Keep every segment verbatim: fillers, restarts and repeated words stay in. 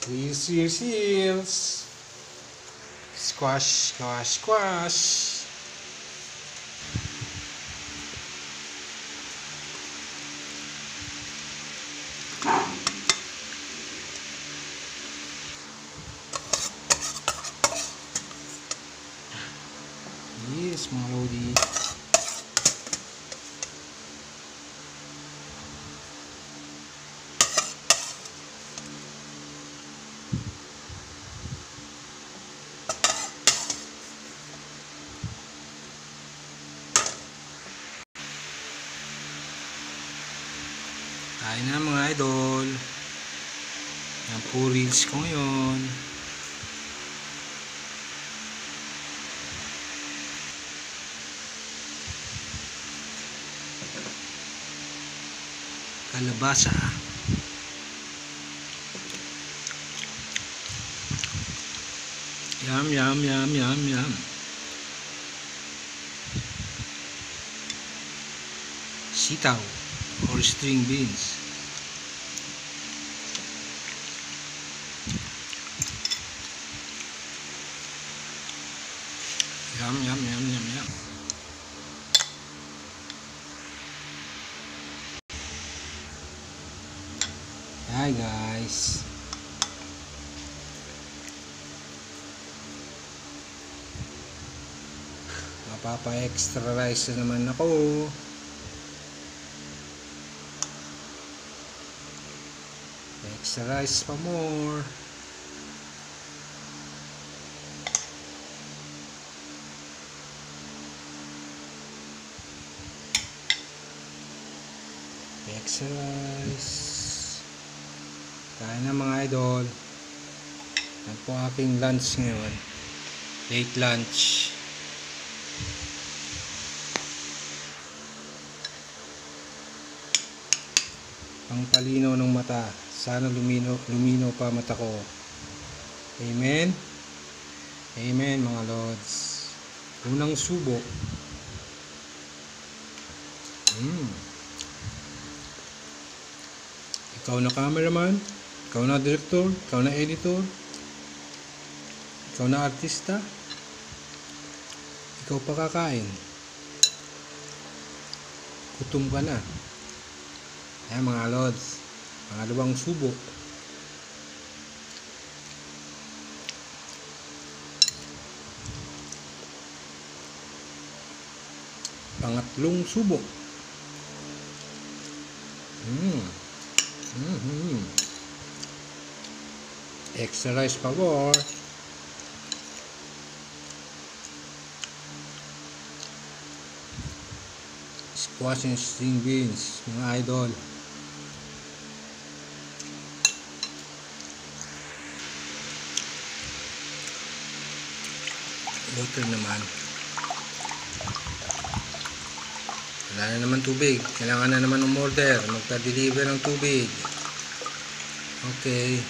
Here's, here's, here's. Squash, squash, squash. Yes, mga lodi. Kain na mga idol. Yan po reels ko ngayon. Kalabasa. Yum, yum, yum, yum, yum. Sitaw or string beans. Yum, yum, yum, yum, yum. Hi guys. Mapapa-extra rice na naman ako. Extra rice pa more. Extra rice. Kain na mga idol. Yan po aking lunch ngayon. Late lunch. Pangpalinaw ng mata. Sana lumino, lumino pa mata ko. Amen. Amen mga lods. Unang subo. Mm. Ikaw na cameraman, ikaw na director, ikaw na editor, ikaw na artista, ikaw pa kakain. Gutom ka na. Ayan mga lods, pangalawang subo. Pangatlong subo. Mm. Mm-hmm. Extra rice power. Squash and string beans, mga idol. Water naman. Wala na naman tubig. Kailangan na naman umorder. Magpa-deliver ng tubig. Okay.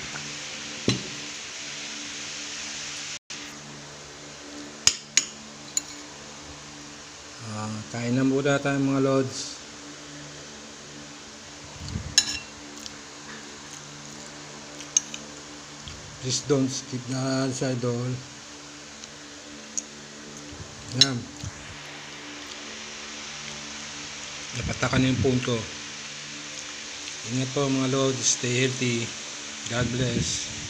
Ah, kain na muna tayo mga lods. Please don't skip the ads, idol. Yan. Napatakan na yung punto. Ingat po mga lods. Stay healthy. God bless.